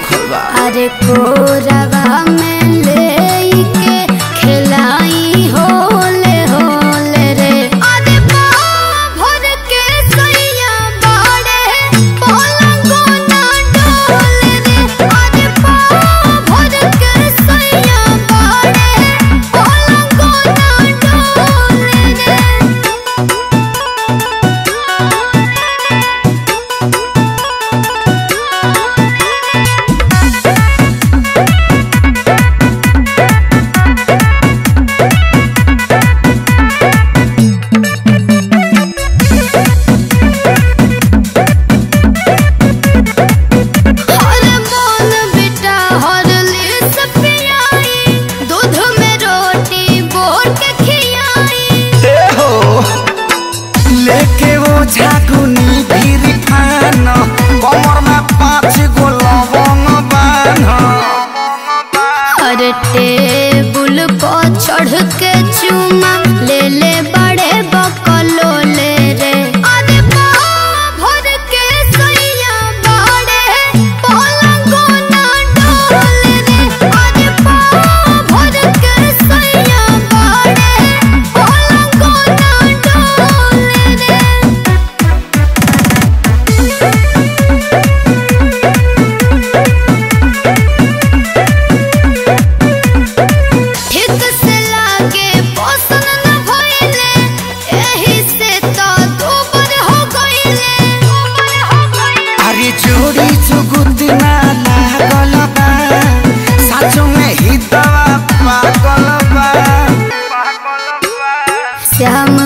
लिखल बा। अरे कोरवा में लेके खिलाई होले होले रे। अरे भर के सैया बाड़े पलंगो ना डोले रे। अरे भर के सैया बाड़े पलंगो ना डोले रे। लेके वो झाकुनी भीरी खान कमर में 5 गो लवंग बांध। अरे टेबुल पर चढ़ के चुमा ले ले बड़े बकलो ले रे। अरे भर के सैया बाड़े पलंगो ना डोले रे। अरे भर के सैया बाड़े पलंगो ना डोले रे। ठीक से लागे पसंद न भइले एही से तो दूबर हो गइले। अरे जोड़ी जुगुत ना लागल बा साचो में ही दवा पागल बा। श्याम